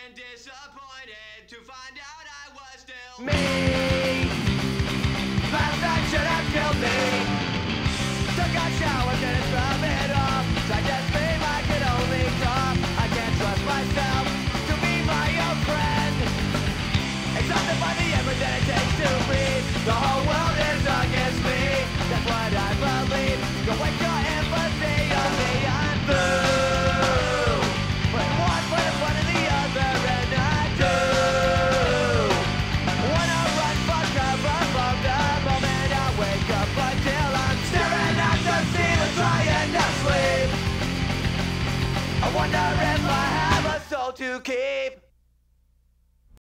and disappointed to find out I was still me. Last night should have killed me. Took a shower, didn't scrub it off. Tried to scream, I could only cough. I can't trust myself to be my own friend. Exhausted by the effort that it takes to breathe. The whole world is against me. That's what I believe. Go wake your empathy on me. I'm through. Put one foot in front of the other, and I do. Wanna run for cover from the moment I wake up until I'm staring at the ceiling, trying to sleep. I wonder if I have a soul to keep.